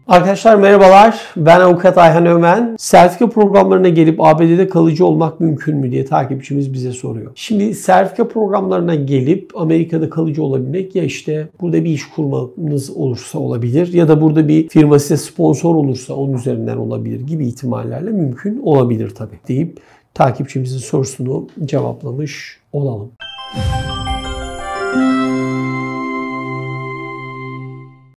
Arkadaşlar merhabalar. Ben Avukat Ayhan Ömen. Sertifika programlarına gelip ABD'de kalıcı olmak mümkün mü diye takipçimiz bize soruyor. Şimdi sertifika programlarına gelip Amerika'da kalıcı olabilmek ya işte burada bir iş kurmanız olursa olabilir ya da burada bir firma size sponsor olursa onun üzerinden olabilir gibi ihtimallerle mümkün olabilir tabii deyip takipçimizin sorusunu cevaplamış olalım.